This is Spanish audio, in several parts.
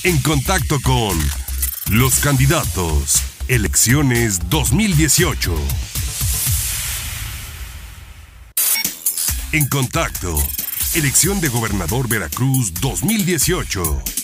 en contacto con los candidatos. Elecciones 2018. En contacto. Elección de gobernador Veracruz 2018.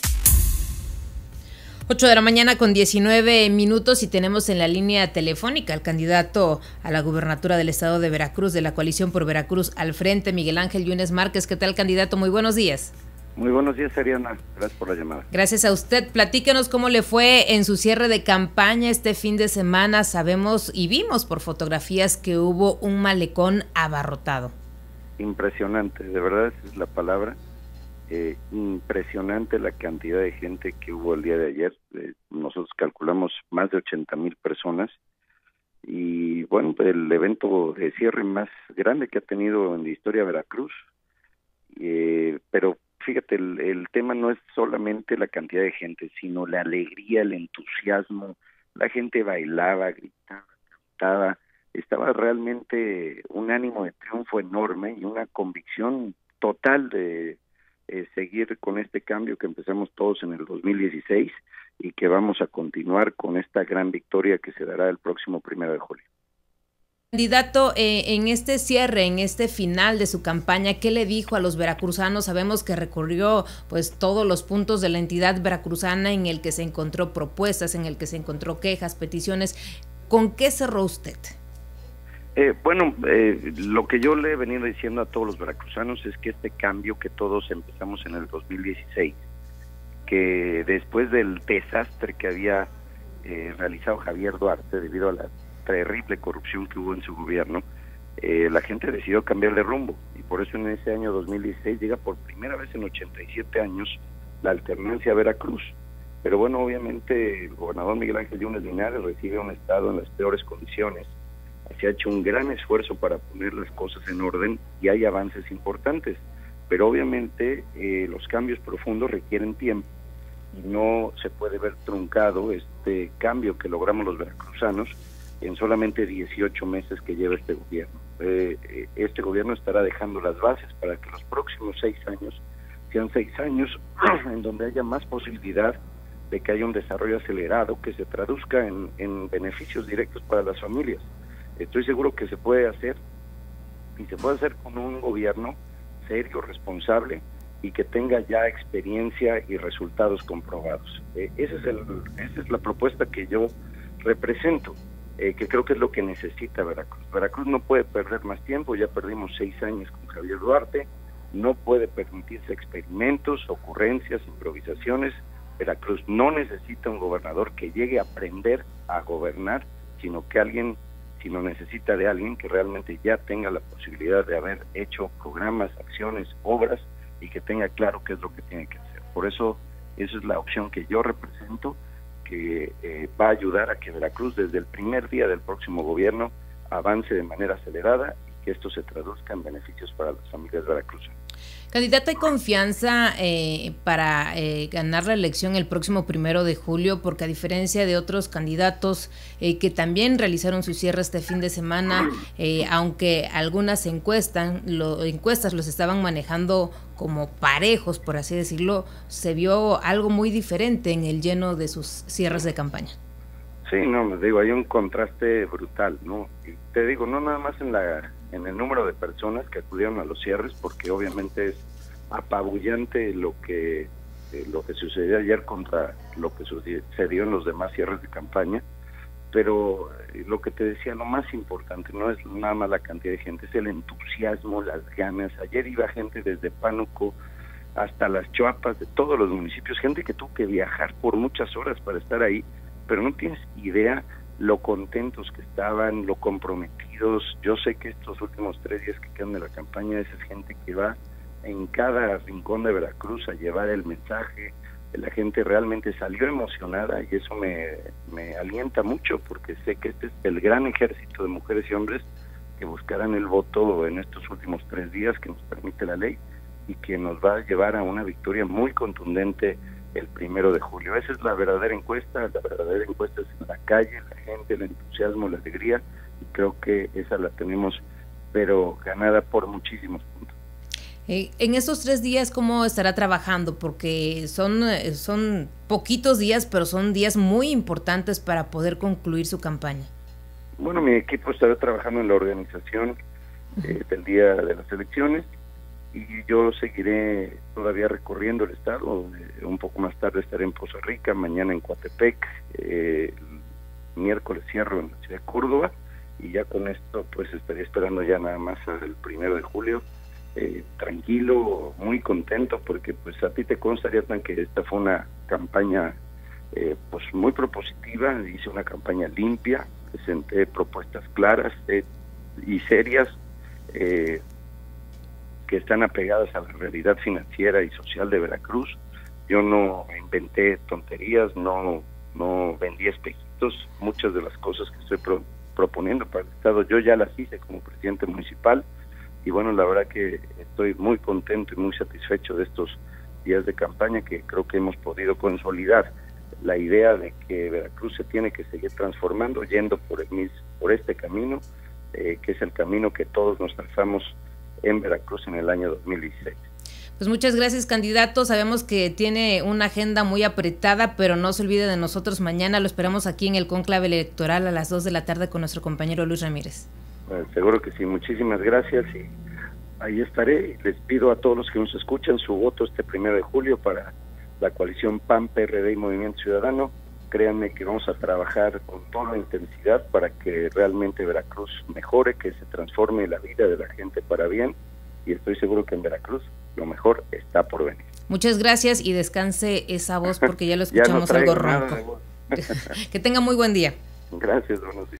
8 de la mañana con 19 minutos y tenemos en la línea telefónica al candidato a la gubernatura del estado de Veracruz de la coalición por Veracruz al frente, Miguel Ángel Yunes Márquez. ¿Qué tal, candidato? Muy buenos días. Muy buenos días, Ariana. Gracias por la llamada. Gracias a usted. Platíquenos cómo le fue en su cierre de campaña este fin de semana. Sabemos y vimos por fotografías que hubo un malecón abarrotado. Impresionante, de verdad esa es la palabra. Impresionante la cantidad de gente que hubo el día de ayer. Nosotros calculamos más de 80,000 personas y bueno, el evento de cierre más grande que ha tenido en la historia Veracruz. Pero fíjate, el tema no es solamente la cantidad de gente, sino la alegría, el entusiasmo. La gente bailaba, gritaba, cantaba. Estaba realmente un ánimo de triunfo enorme y una convicción total de seguir con este cambio que empezamos todos en el 2016 y que vamos a continuar con esta gran victoria que se dará el próximo 1 de julio. Candidato, en este cierre, en este final de su campaña, ¿qué le dijo a los veracruzanos? Sabemos que recorrió pues todos los puntos de la entidad veracruzana en el que se encontró propuestas, en el que se encontró quejas, peticiones. ¿Con qué cerró usted? Lo que yo le he venido diciendo a todos los veracruzanos es que este cambio que todos empezamos en el 2016, que después del desastre que había realizado Javier Duarte debido a la terrible corrupción que hubo en su gobierno, la gente decidió cambiar de rumbo y por eso en ese año 2016 llega por primera vez en 87 años la alternancia a Veracruz. Pero bueno, obviamente el gobernador Miguel Ángel Yunes Linares recibe un estado en las peores condiciones. Se ha hecho un gran esfuerzo para poner las cosas en orden y hay avances importantes, pero obviamente los cambios profundos requieren tiempo y no se puede ver truncado este cambio que logramos los veracruzanos en solamente 18 meses que lleva este gobierno. Este gobierno estará dejando las bases para que los próximos 6 años sean 6 años en donde haya más posibilidad de que haya un desarrollo acelerado que se traduzca en beneficios directos para las familias. Estoy seguro que se puede hacer y se puede hacer con un gobierno serio, responsable y que tenga ya experiencia y resultados comprobados. Esa es la propuesta que yo represento, que creo que es lo que necesita Veracruz. Veracruz no puede perder más tiempo, ya perdimos 6 años con Javier Duarte, no puede permitirse experimentos, ocurrencias, improvisaciones. Veracruz no necesita un gobernador que llegue a aprender a gobernar, sino necesita de alguien que realmente ya tenga la posibilidad de haber hecho programas, acciones, obras y que tenga claro qué es lo que tiene que hacer. Por eso, esa es la opción que yo represento, que va a ayudar a que Veracruz desde el primer día del próximo gobierno avance de manera acelerada y que esto se traduzca en beneficios para las familias veracruzanas. Candidato, ¿hay confianza para ganar la elección el próximo 1 de julio? Porque a diferencia de otros candidatos que también realizaron su cierre este fin de semana, aunque algunas encuestas los estaban manejando como parejos, por así decirlo, se vio algo muy diferente en el lleno de sus cierres de campaña. Sí, hay un contraste brutal, ¿no? Y te digo, no nada más en el número de personas que acudieron a los cierres, porque obviamente es apabullante lo que sucedió ayer contra lo que sucedió en los demás cierres de campaña, pero lo que te decía, lo más importante no es nada más la cantidad de gente, es el entusiasmo, las ganas. Ayer iba gente desde Pánuco hasta Las Chuapas, de todos los municipios, gente que tuvo que viajar por muchas horas para estar ahí, pero no tienes idea lo contentos que estaban, lo comprometidos. Yo sé que estos últimos 3 días que quedan de la campaña, esa es gente que va en cada rincón de Veracruz a llevar el mensaje. La gente realmente salió emocionada y eso me alienta mucho, porque sé que este es el gran ejército de mujeres y hombres que buscarán el voto en estos últimos 3 días que nos permite la ley y que nos va a llevar a una victoria muy contundente el 1 de julio. Esa es la verdadera encuesta es en la calle, la gente, el entusiasmo, la alegría, y creo que esa la tenemos, pero ganada por muchísimos puntos. En estos 3 días, ¿cómo estará trabajando? Porque son poquitos días, pero son días muy importantes para poder concluir su campaña. Bueno, mi equipo estará trabajando en la organización del día de las elecciones y yo seguiré todavía recorriendo el estado. Un poco más tarde estaré en Poza Rica, mañana en Coatepec, el miércoles cierro en la ciudad de Córdoba y ya con esto pues estaría esperando ya nada más el 1 de julio. Tranquilo, muy contento porque pues a ti te constaría tan que esta fue una campaña pues muy propositiva, hice una campaña limpia, presenté propuestas claras y serias que están apegadas a la realidad financiera y social de Veracruz. Yo no inventé tonterías, no vendí espejitos. Muchas de las cosas que estoy proponiendo para el Estado yo ya las hice como presidente municipal y bueno, la verdad que estoy muy contento y muy satisfecho de estos días de campaña que creo que hemos podido consolidar la idea de que Veracruz se tiene que seguir transformando yendo por este camino, que es el camino que todos nos trazamos en Veracruz en el año 2016. Pues muchas gracias, candidato. Sabemos que tiene una agenda muy apretada, pero no se olvide de nosotros mañana. Lo esperamos aquí en el cónclave electoral a las 2 de la tarde con nuestro compañero Luis Ramírez. Seguro que sí, muchísimas gracias y ahí estaré. Les pido a todos los que nos escuchan su voto este 1 de julio para la coalición PAN, PRD y Movimiento Ciudadano. Créanme que vamos a trabajar con toda la intensidad para que realmente Veracruz mejore, que se transforme la vida de la gente para bien y estoy seguro que en Veracruz lo mejor está por venir. Muchas gracias y descanse esa voz porque ya lo escuchamos ya no algo ronco. Que tenga muy buen día. Gracias, buenos días.